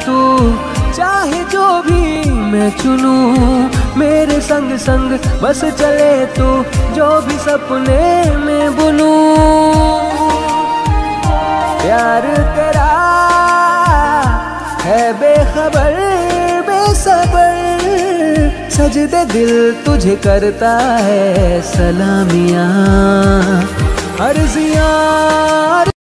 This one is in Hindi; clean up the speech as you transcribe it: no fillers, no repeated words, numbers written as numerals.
तू चाहे जो भी मैं चुनूं, मेरे संग संग बस चले तू जो भी सपने में बुनूं। प्यार तेरा है बेखबर बेसबर, सजदे दिल तुझे करता है सलामियाँ, अर्ज़ियाँ।